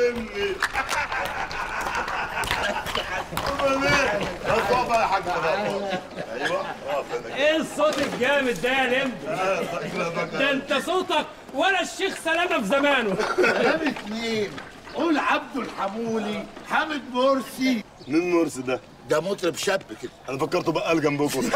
مني. امال ايه؟ بس اقف يا حاج. ايوه اقف. ايه الصوت الجامد ده يا لمبي؟ ده انت صوتك ولا الشيخ سلامه في زمانه. كلام اتنين. قول عبده الحمولي حامد مرسي. مين مرسي ده؟ ده مطرب شاب كده. انا فكرته بقال جنبكم.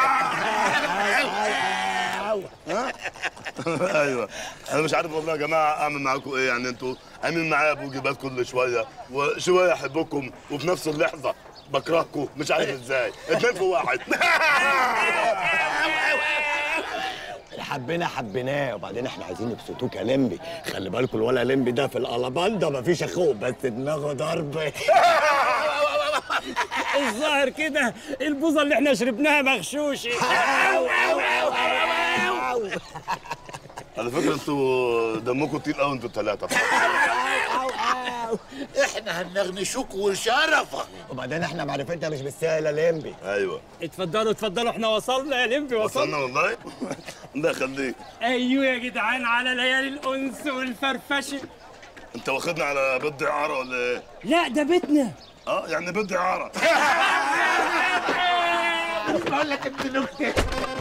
ايوه انا مش عارف والله يا جماعه اعمل معاكم ايه. يعني انتوا عاملين معايا بوجبات كل شويه، وشويه احبكم وفي نفس اللحظه بكرهكم، مش عارف ازاي. اتنين في واحد. حبينا حبيناه، وبعدين احنا عايزين نبسطوك يا لمبي. خلي بالكوا الولا لمبي ده في القلبان مفيش اخوه، بس دماغه ضرب. الظاهر كده البوظه اللي احنا شربناها مغشوشه. على فكره انتوا دمكم تقيل قوي انتوا الثلاثه. احنا هنغنشوك وشرفك. وبعدين احنا معرفتنا مش بالسهل يا لمبي. ايوه اتفضلوا اتفضلوا، احنا وصلنا يا لمبي، وصلنا والله. الله يخليك. ايوه يا جدعان، على ليالي الانس والفرفشه. انت واخدنا على بيت اعاره ولا ايه؟ لا ده بيتنا. يعني بيت اعاره. بقول لك ابن نكته.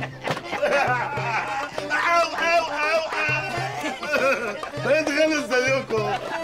او او او بقيت غلس زيكم.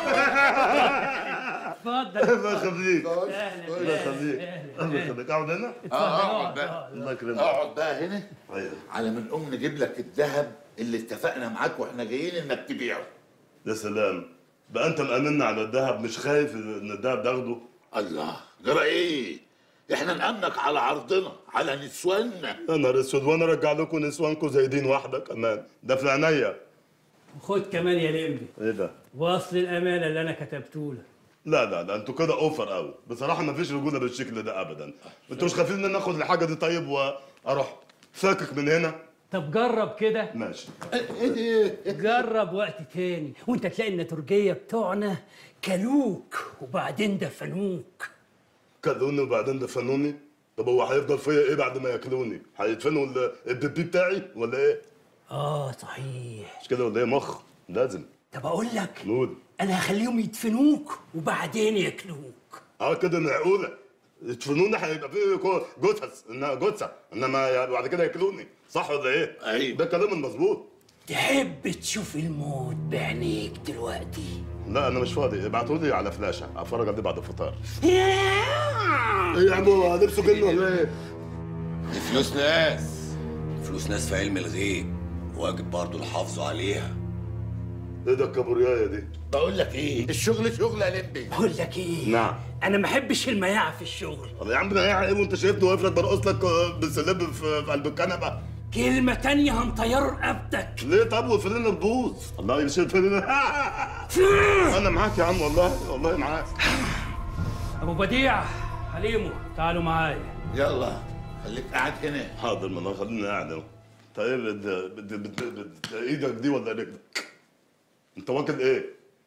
اتفضل. الله يخليك. اهلا الله يخليك. الله يخليك. اقعد هنا؟ اقعد بقى. الله يكرمك. اقعد بقى هنا. ايوه. على ما نقوم نجيب لك الذهب اللي اتفقنا معاك واحنا جايين انك تبيعه. يا سلام، بقى انت مأمنا على الذهب، مش خايف ان الذهب تاخده؟ الله، جرى ايه؟ احنا نأمنك على عرضنا، على نسواننا. يا نهار اسود، وانا ارجع لكم نسوانكم زي دين واحده كمان؟ ده في عينيا. خد كمان يا لمبي ايه ده؟ واصل الامانه اللي انا كتبته لك. لا انتوا كده اوفر قوي بصراحه. ما فيش رجوله بالشكل ده ابدا. انتوا مش خايفين ان ناخد الحاجه دي طيب واروح فاكك من هنا؟ طب جرب كده. ماشي. ايه ده؟ جرب وقت تاني وانت تلاقي النتورجيه بتوعنا كلوك وبعدين دفنوك. كلوني وبعدين دفنوني؟ طب هو هيفضل فيا ايه بعد ما ياكلوني؟ هيدفنوا البيبي بتاعي ولا ايه؟ صحيح. مش كده ولا ايه؟ مخ لازم. طب اقول لك، نقول انا هخليهم يدفنوك وبعدين ياكلوك. كده معقوله؟ يدفنوني هيبقى فيه جثث، انها جثه، انما بعد كده ياكلوني، صح ولا ايه؟ ايوه ده كلام المظبوط. تحب تشوف الموت بعينيك دلوقتي؟ لا انا مش فاضي، ابعتوا لي على فلاشه اتفرج عليه بعد الفطار. ايه يا عم، هو لبسه جن ولا ايه؟ دي فلوس ناس، فلوس ناس في علم الغيب، واجب برضه الحافظ عليها. ايه ده الكابوريايه دي؟ بقول لك ايه، الشغل شغل يا لمبي. بقول لك ايه، نعم. انا ما احبش المياعه في الشغل. طب يا عم ده ايه وانت شايفني واقف لك برقص لك بالسلب في قلب الكنبه؟ كلمه تانية هنطيره رقبتك. ليه طب والفرينه تبوظ؟ الله يشيل الفرينه. انا معاك يا عم، والله معاك. ابو بديع، حليمو، تعالوا معايا. يلا خليك قاعد هنا. حاضر، ما انا خليني قاعد اهو. طيب ايدك دي ولا رجلك؟ انت واكل ايه؟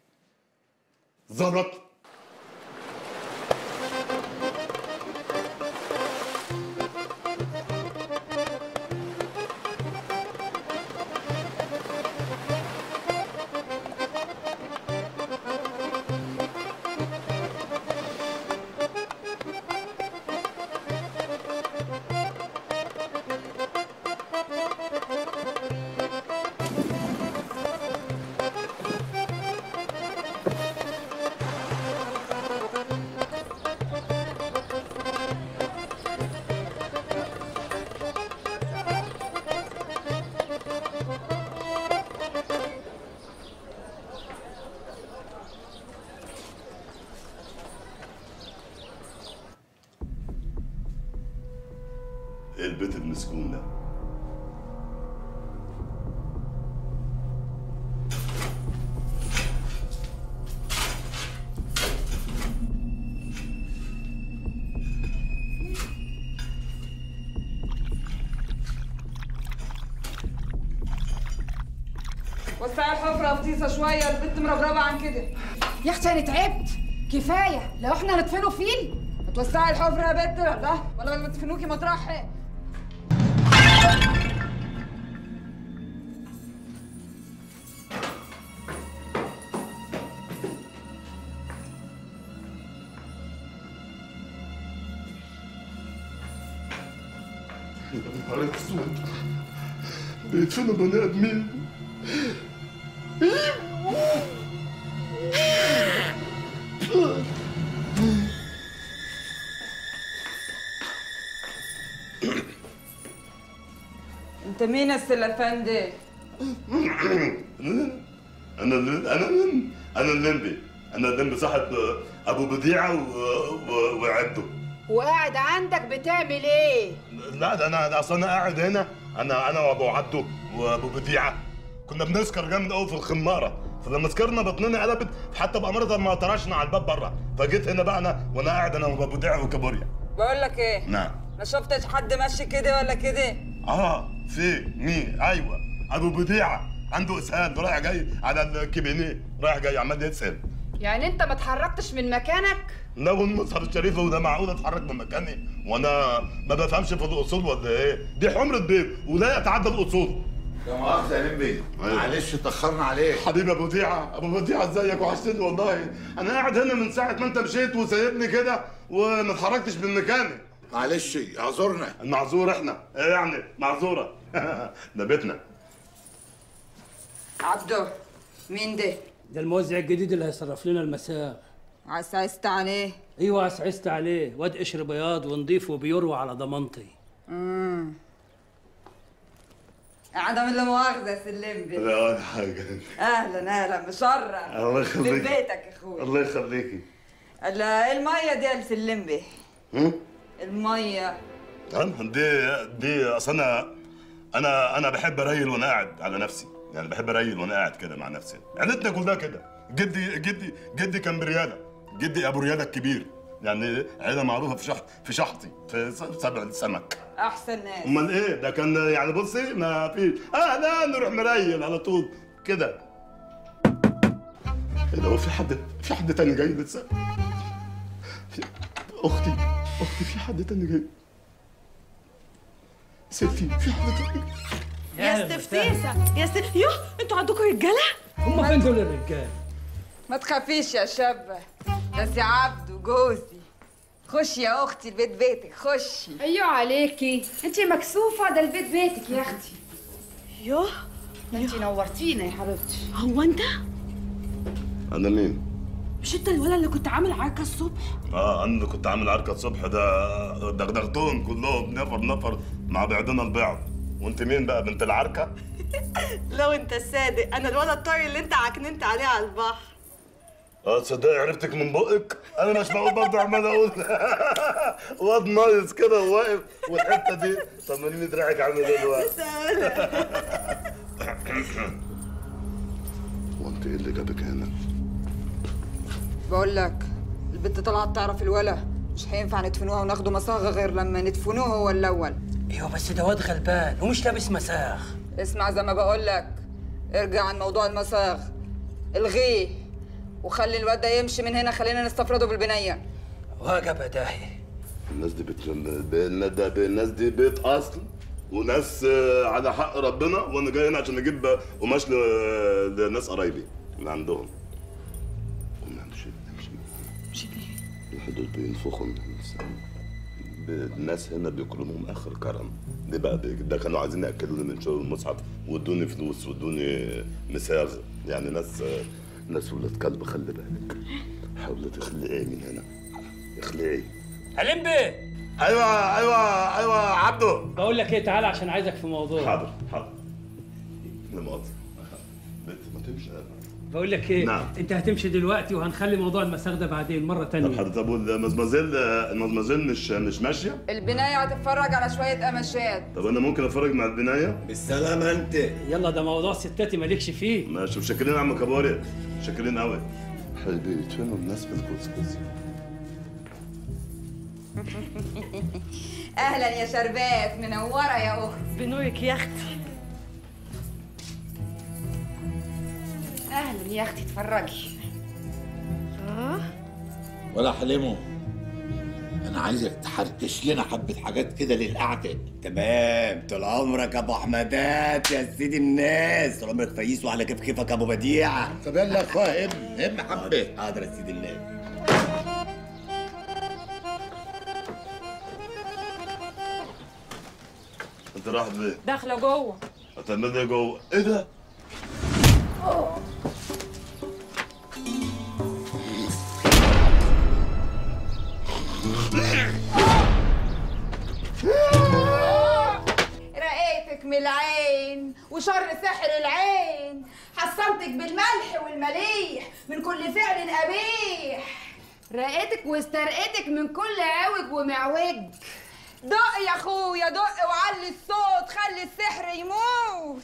زلط. ايه البيت المسكون ده؟ وسعي الحفرة فتيسة شوية، البنت مربربة عن كده. يا اختي انا تعبت كفايه. لو احنا هندفنه فيل هتوسعي الحفرة يا بنت ولا لما تدفنوكي مطرح؟ يا نهار اسود، بيدفنوا بني ادمين. انت مين السلفندي؟ انا الليمبي صاحب ابو بديعه وعبده. وقاعد عندك بتعمل ايه؟ لا ده انا اصل انا قاعد هنا، انا وابو عبده وابو بديعه كنا بنسكر جامد قوي في الخماره، فلما سكرنا بطننا قلبت حتى بأمرتها ما طرشنا على الباب بره، فجيت هنا بقى وانا قاعد انا وابو بديعه وكابوريا. بقول لك ايه؟ نعم. ما شفتش حد ماشي كده ولا كده؟ في مين؟ ايوه ابو بديعه عنده اسهال رايح جاي على الكابينيه، رايح جاي عمال يسهل. يعني انت ما اتحركتش من مكانك؟ لا والمصحف الشريف وده معقول اتحرك من مكاني وانا ما بفهمش في الاصول ولا ايه؟ دي حمرة بيت ولا يتعدى الاصول. يا مؤاخذة يا لمبي، معلش اتأخرنا عليك. حبيبي ابو بديعه ازيك؟ وحشتني والله. انا قاعد هنا من ساعه ما انت مشيت وسايبني كده وما اتحركتش من مكاني. معلش اعذرنا. المعذور احنا ايه يعني معذوره. ده بيتنا. عبده مين ده؟ ده الموزع الجديد اللي هيصرف لنا المساغ. عسعست عليه؟ ايوه عسعست عليه، واد قشر بياض ونضيف وبيروى على ضمانتي. عدم لا مؤاخذة يا سلمبي. لا ولا حاجه. اهلا مشرف. الله يخليك. في بيتك يا اخويا. الله يخليكي. المية دي يا سلمبي. المية. دي اصل انا بحب اريل وانا قاعد على نفسي، يعني بحب اريل وانا قاعد كده مع نفسي. عيلتنا كلها كده. جدي كان برياله، جدي ابو رياله الكبير، يعني عيله معروفه في شحطي في سبع السمك. احسن ناس. امال ايه ده كان يعني بصي ما في لا نروح مريل على طول كده. ايه ده هو في حد تاني جاي لسه؟ اختي في حد تاني جاي. ستي في حد تاني جاي. يا استفتيسة يوه انتوا عندكم رجاله؟ هم فين دول الرجال؟ ما تخافيش يا شابة، ده سي عبده جوزي. خشي يا اختي البيت بيتك، خشي. ايوه عليكي، انت مكسوفه، ده البيت بيتك يا اختي. يوه ده انت نورتينا يا حبيبتي. هو انت؟ انا مين؟ مش انت الولد اللي كنت عامل عركه الصبح؟ انا اللي كنت عامل عركه الصبح، ده دغدغتهم كلهم نفر مع بعضنا البعض. وانت مين بقى بنت العركه؟ لو انت الصادق انا الولد الطري اللي انت عكننت عليه على البحر. تصدقي عرفتك من بقك؟ انا مش معقول برضه عمال اقول واد نايس كده وواقف والحته دي. طمنيني دراعك عامل ايه دلوقتي؟ وانت ايه اللي جابك هنا؟ بقول لك البنت طلعت تعرف الولا، مش هينفع ندفنوها وناخدوا مصاغه غير لما ندفنوه هو الاول. ايوه بس ده واد غلبان ومش لابس مساغ. اسمع زي ما بقول لك، ارجع عن موضوع المصاغ، الغيه وخلي الواد ده يمشي من هنا، خلينا نستفرده بالبنيه. واجب يا داهي. الناس دي بيت اصل وناس على حق ربنا، وانا جاي هنا عشان اجيب قماش لناس قرايبي اللي عندهم. قمنا نمشي ليه؟ الحدود بينفخوا الناس هنا بيكرموهم اخر كرم. دي بقى ده كانوا عايزين ياكلوني من شغل المصحف وادوني فلوس وادوني مساغ، يعني ناس ولاد كلب. خلي بالك، حاولي تخلعي من هنا، اخلعي. هلمبي. ايوه عبده. بقول لك ايه، تعالى عشان عايزك في موضوع. حاضر. لا مؤاخذة. بنت ما تمشي. بقول لك ايه، نعم. انت هتمشي دلوقتي وهنخلي موضوع المساغ ده بعدين مره تانية. طب المزمزيل مش ماشيه؟ البنايه هتتفرج على شويه قماشات. طب انا ممكن اتفرج مع البنايه؟ بالسلامة انت. يلا ده موضوع ستاتي مالكش فيه. ماشي. شاكرين يا عم كباري، شاكرين قوي. حبيبي فين الناس بالكسكس؟ اهلا يا شربات، منوره يا اختي. بنورك يا اختي. اهلا يا اختي، اتفرجي. ولا حليمو، انا عايزك تحركش لنا حبه حاجات كده للقعده. تمام، طول عمرك ابو احمدات يا سيدي الناس، طول عمرك فييس وعلى كيفك ابو بديعه. طب يلا يا اخويا هم حبه. حاضر يا سيدي الناس. انت رايحه فين؟ داخله جوه. هتعمل ايه جوه؟ ايه ده؟ رقيتك من العين وشر سحر العين، حصنتك بالملح والمليح من كل فعل قبيح، رقيتك واسترقيتك من كل عوج ومعوج. دق يا اخويا دق وعلي الصوت، خلي السحر يموت.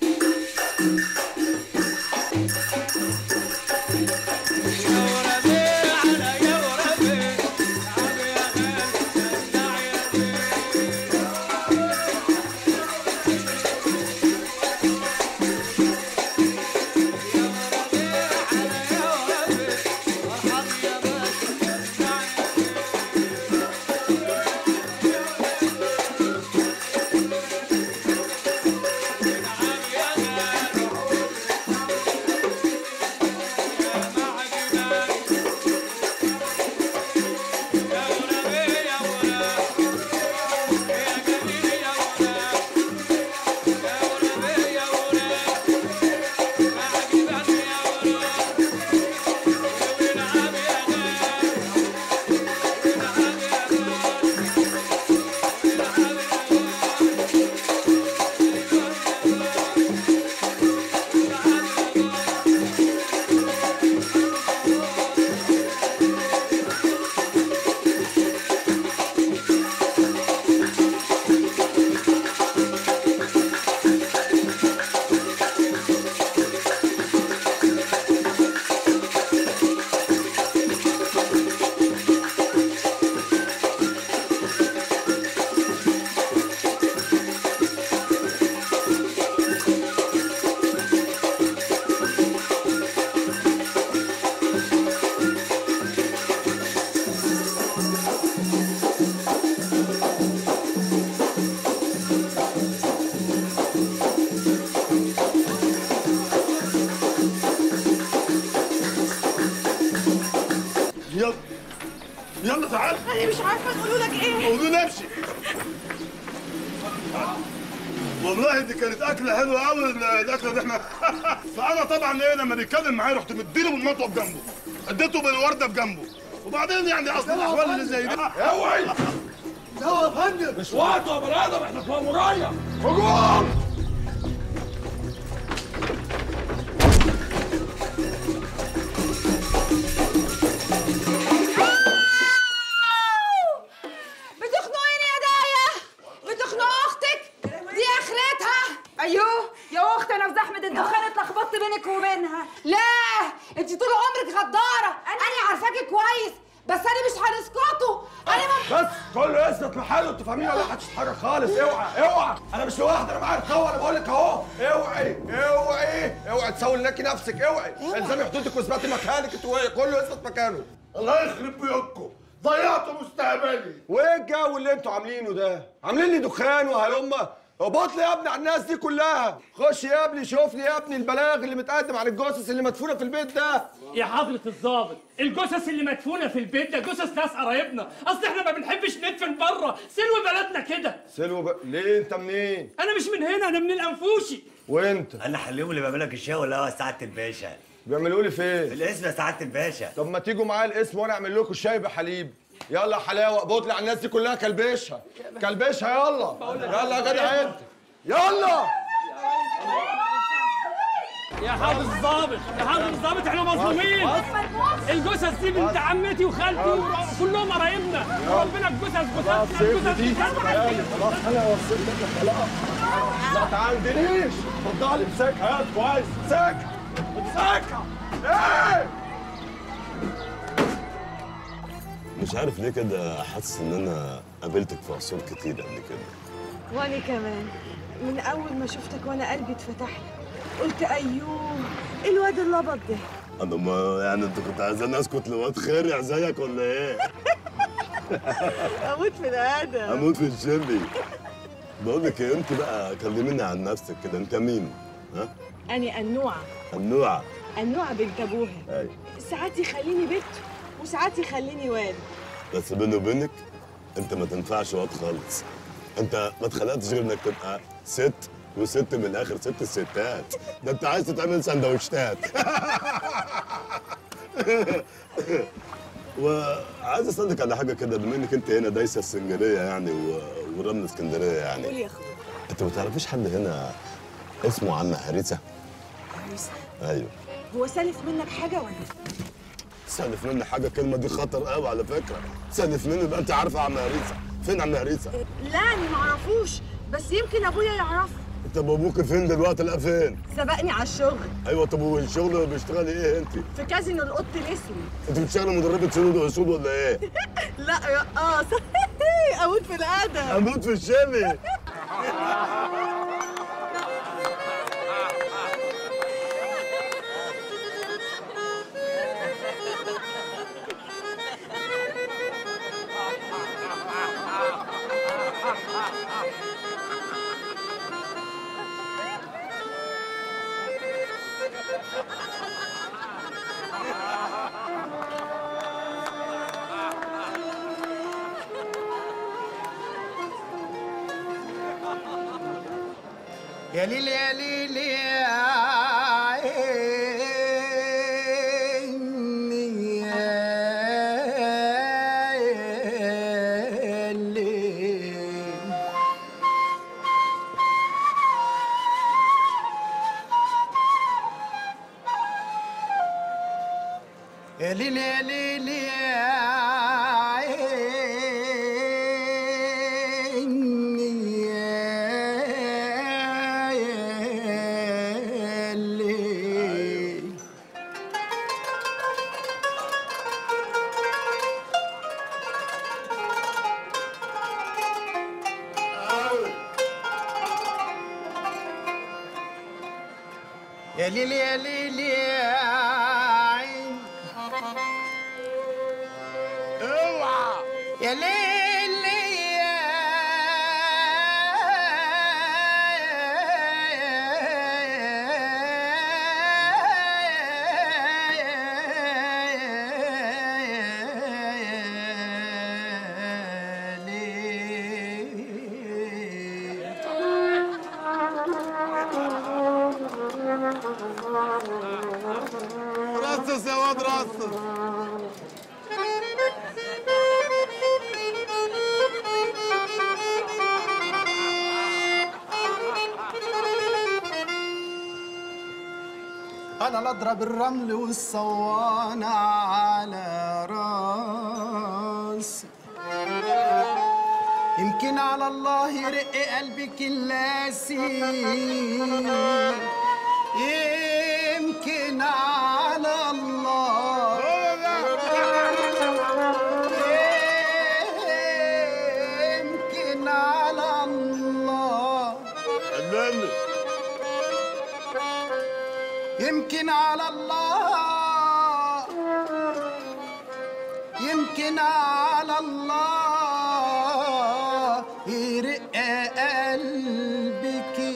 يلا تعال. انا مش عارفه نقول لك ايه. قولوا نمشي. والله دي كانت اكله حلوه قوي الاكله دي احنا. فانا طبعا ايه لما بيتكلم معايا رحت مديله بالمطوه بجنبه، اديته بالورده بجنبه، وبعدين يعني اصل الاحوال اللي زي دي. اوعي يلا يا فندم. مش وقت يا بني ادم، احنا في مامورايه. هجوم. وبينها. لا انت طول عمرك غداره، انا عارفاكي كويس، بس انا مش هنسكتوا. انا بس كله يثبت محله، انتوا فاهمين ولا محدش يتحرك خالص. اوعى اوعى، انا مش لوحدي، انا معايا القوه، انا بقول لك اهو. اوعي اوعي اوعي تسوي لناكي نفسك، اوعي الزمي حدودك واثبتي مكانك انت وهي، كله يثبت مكانه. الله يخرب بيوتكم، ضيعتوا مستقبلي. وايه الجو اللي انتوا عاملينه ده؟ عاملين لي دخان وهلمه. ابط لي يا ابني على الناس دي كلها. خش يا ابني شوف لي يا ابني البلاغ اللي متقدم عن الجثث اللي مدفونه في البيت ده. يا حضرة الضابط، الجثث اللي مدفونه في البيت ده جثث ناس قرايبنا، اصل احنا ما بنحبش ندفن بره، سلو بلدنا كده. ليه انت منين؟ انا مش من هنا، انا من الانفوشي. وانت؟ انا حليهم اللي بيعمل لك الشاي ولا هو سعاده الباشا؟ بيعملوا لي فين؟ في الاسم يا سعاده الباشا. طب ما تيجوا معايا الاسم وانا اعمل لكم الشاي بحليب. يلا يا حلاوه، ابط لي على الناس دي كلها، كلبشها كلبشها. يلا يلا يا جدع انت، يلا يا حضرة الضابط، يا حضرة الضابط، احنا مظلومين. الجثث دي بنت عمتي وخالتي وكلهم قرايبنا، وربنا الجثث خلاص انا وصلت لك خلاص. ما تعندنيش، اتفضلي امسكها يا كويس، امسكها امسكها. ايه؟ مش عارف ليه كده حاسس ان انا قابلتك في عصور كتير قبل كده. وانا كمان من اول ما شفتك وانا قلبي اتفتح لي، قلت ايوه الواد اللبط ده. انا ما يعني انت كنت عايزاني اسكت لواد خارع زيك ولا ايه؟ اموت في الادب. اموت في الشمي. بقول لك ايه، انت بقى كلميني عن نفسك كده، انت مين؟ ها؟ انا النوعه. النوعه. النوعه بنت ابوها. ايوه. ساعات يخليني بنت وساعات يخليني واد. بس بيني وبينك انت ما تنفعش واد خالص. انت ما اتخلقتش غير انك تبقى ست وست من الاخر، ست الستات. ده انت عايز تتعمل سندوتشات. وعايز اسالك على حاجه كده، بما انك انت هنا دايسه السنجريه يعني ورمل اسكندريه يعني. قول يا اخويا. انت ما تعرفيش حد هنا اسمه عم هريسه؟ هريسه؟ ايوه. هو سالف منك حاجه ولا؟ سالف مني حاجه؟ الكلمه دي خطر قوي على فكره. سالف مني يبقى انت عارفه عم هريسه. فين عم هريسه؟ لا انا ما اعرفوش، بس يمكن ابويا يعرفه. طب ابوك فين دلوقتي؟ لا فين؟ سبقني على الشغل. ايوه. طب والشغل بيشتغلي ايه انت؟ في كازينو القط الاسود. انت بتشتغلي مدربه سود ولا ايه؟ لا رقاصه. اموت في الادب. اموت في الشمي. يا ليل يا ليل يا عيني يا ليل. يا ليل يا ليل يا يا ليل يا ليل يا عين. اوعى يا ليل يا رصص يا واد رصص. انا لا اضرب الرمل والصوانة على راسي، يمكن على الله يرق قلبك اللاسي، يمكن على الله، يمكن على الله، يمكن على الله، يمكن على الله يرق قلبك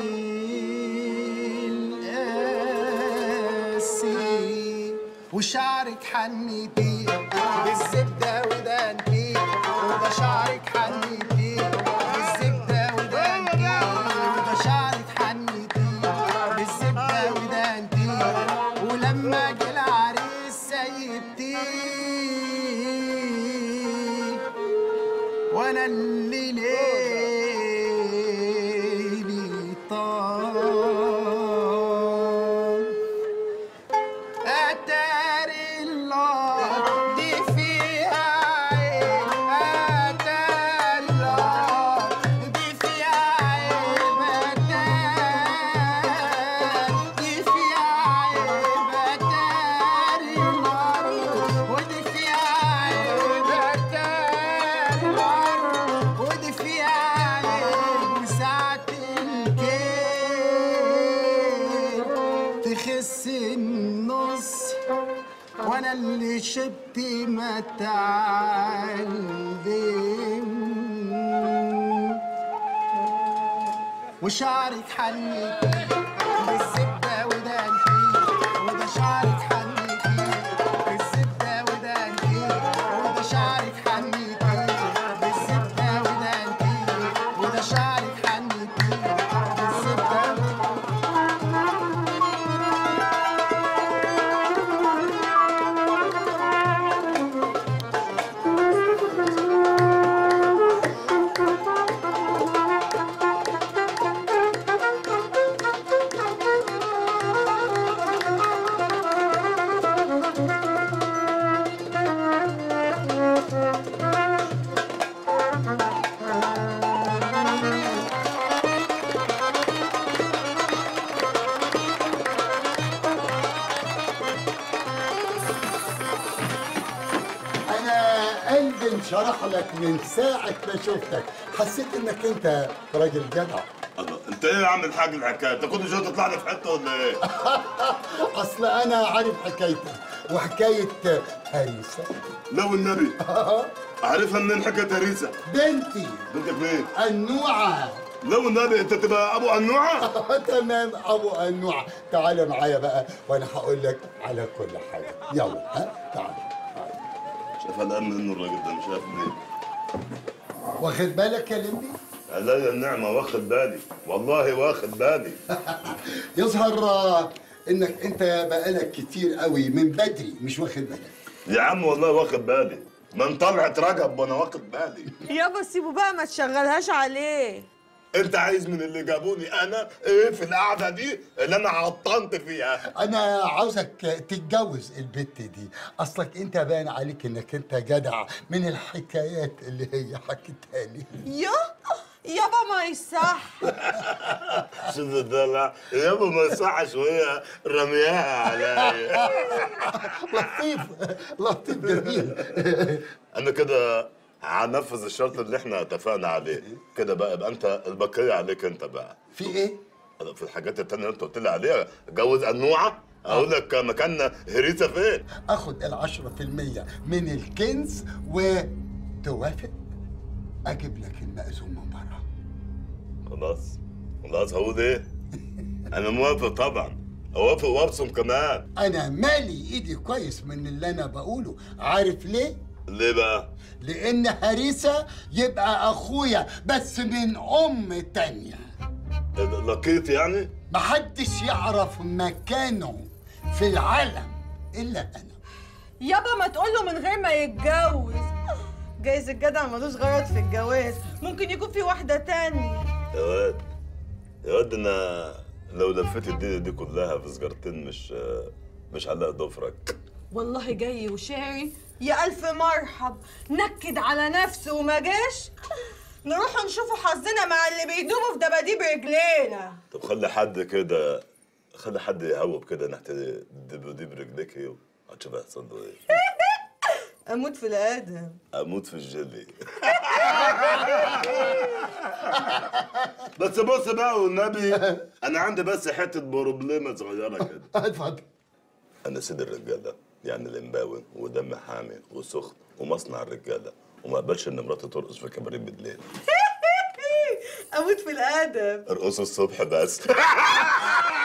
القاسي، وشعرك حنيتي بالزبدة ودانتي، وده شعرك حنيتي بالزبدة ودانتي، وده شعرك حنيتي بالزبدة ودانتي، ولما جه العريس سيبتيه، وانا اللي ليلي طال. اتاري الله دي فيها عين، اتاري الله دي فيها عيب، اتاري دي فيها عيب، اتاري النار ودي فيها عيب، اتاري النار ودي فيها عيب، وساعة الكيل تخس النص، وانا اللي شبت متعلم، وشعرك حنيتي بالزبدة ودانتي، وده شعرك حنيتي بالزبدة ودانتي، وده شعرك حنيتي بالزبدة ودانتي، وده شعرك حنيتي انشرح لك من ساعة ما شفتك، حسيت انك انت راجل جدع. الله، انت ايه يا عم الحاج الحكايه؟ انت كل شويه تطلع لي في حته ولا ايه؟ اصل انا عارف حكايتك وحكاية هريسة. لو النبي عارفها منين حكايه هريسه؟ بنتي. بنتك مين؟ النوعة. لو النبي انت تبقى ابو النوعه؟ تمام ابو النوعة. تعالى معايا بقى وانا هقول لك على كل حاجة. يلا ها تعالى. شايف قلقان منه الراجل ده، مش عارف ليه. واخد بالك يا لمبي؟ عليا النعمه، واخد بالي والله، واخد بالي. يظهر انك انت بقالك كتير قوي من بدري مش واخد بالك. يا عم والله واخد بالي، من طلعت رجب وانا واخد بالي. يابا سيبه بقى ما تشغلهاش عليه. انت عايز من اللي جابوني انا ايه في القعده دي اللي انا عطنت فيها؟ انا عاوزك تتجوز البت دي، اصلك انت باين عليك انك انت جدع من الحكايات اللي هي حكيتها لي. يابا ما يصح. شوف الدلع يابا، ما يصحش وهي رمياها عليا. لطيف لطيف جميل. انا كده هنفذ الشرط اللي احنا اتفقنا عليه كده بقى. يبقى انت البقيه عليك انت بقى. في ايه؟ في الحاجات التانية اللي انت قلت لي عليها، اتجوز النوعه، اقول لك مكاننا هريسه فين؟ اخد ال10% من الكنز وتوافق اجيب لك المأذون من بره. خلاص هقول ايه؟ انا موافق طبعا، اوافق وابصم كمان. انا مالي ايدي كويس من اللي انا بقوله، عارف ليه؟ ليه بقى؟ لان هريسه يبقى اخويا بس من ام تانية. لقيت يعني؟ محدش يعرف مكانه في العالم الا انا. يابا ما تقوله من غير ما يتجوز، جايز الجدع ملوش غرض في الجواز، ممكن يكون في واحدة تانية. يا واد انا لو لفيت الدنيا دي كلها في سجارتين مش هلاقي ضفرك. والله جاي وشاري، يا ألف مرحب. نكد على نفسه وما جاش، نروح نشوفوا حظنا مع اللي بيدوبوا في دباديب رجلينا. طب خلي حد يهوب كده ناحية دباديب رجليك ايه، هتشوف هيحصل له ايه. اموت في الادم. اموت في الجيلي. بس بص بقى والنبي، انا عندي بس حته بروبليمه صغيره كده. اتفضل. انا سيد الرجاله، يعني الامباوي ودم حامي وسخن ومصنع الرجاله، وما اقبلش ان مراتي ترقص في كباريه بالليل. اموت في الادم. ارقصوا الصبح بس.